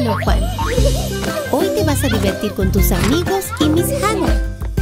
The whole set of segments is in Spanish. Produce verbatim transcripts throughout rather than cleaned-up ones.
Bueno, Juan, hoy te vas a divertir con tus amigos y Miss Hannah.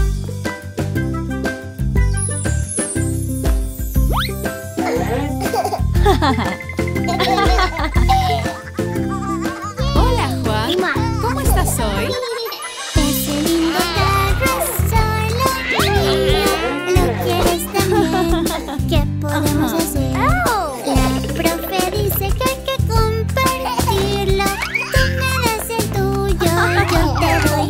Hola, Juan. ¿Cómo estás hoy? Ese lindo carro es solo mío. ¿Lo quieres también? ¿Qué podemos hacer? La profe dice que hay que compartirlo. Tú me das el tuyo, yo te doy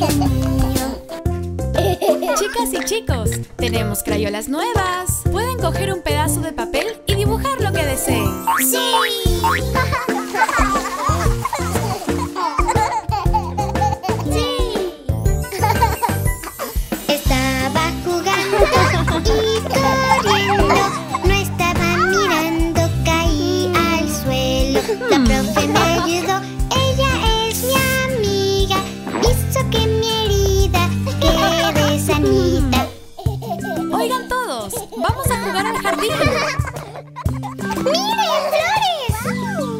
el mío. Chicas y chicos, tenemos crayolas nuevas. Pueden coger un pedazo de papel y dibujar lo que deseen. ¡Sí! Estaba jugando y corriendo. No estaba mirando, caí al suelo. La profe me ayudó, ella es mi amiga. Hizo que mi herida quede sanita. Oigan todos, vamos a jugar al jardín. ¡Miren, flores!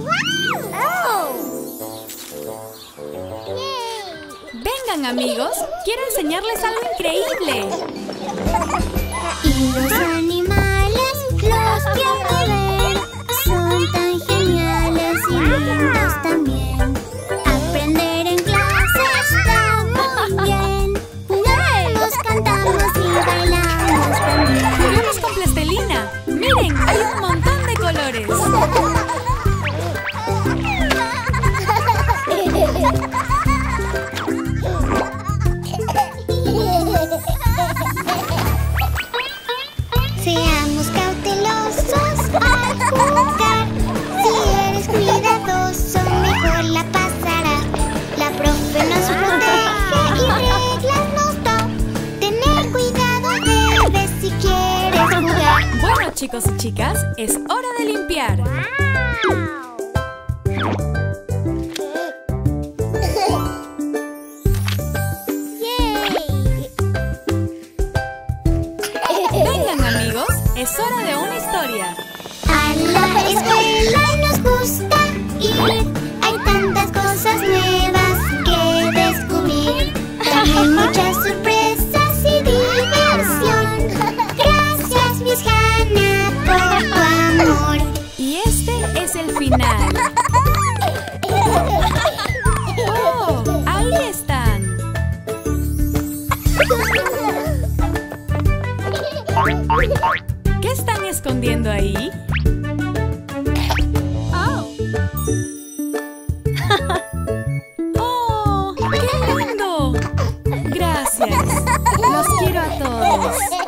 Vengan, amigos, quiero enseñarles algo increíble. Y los animales, los quiero ver. Son tan geniales y lindos también. Aprender en clase está muy bien. Jugamos, cantamos y bailamos también. Jugamos con plastilina. Miren, hay un montón de colores. Seamos cautelosos al jugar. Si eres cuidadoso, mejor la pasará. La profe nos protege y reglas nos da. Tener cuidado debes si quieres jugar. Bueno, chicos y chicas, es hora de limpiar. Vengan, amigos, es hora de una historia. A la escuela nos gusta ir. Hay tantas cosas nuevas que descubrir. También muchas sorpresas y diversión. Gracias, Miss Hannah, por tu amor. Y este es el final. ¡Oh! Ahí están. ¿Qué están escondiendo ahí? ¡Oh! ¡Oh! ¡Qué lindo! Gracias. Los quiero a todos.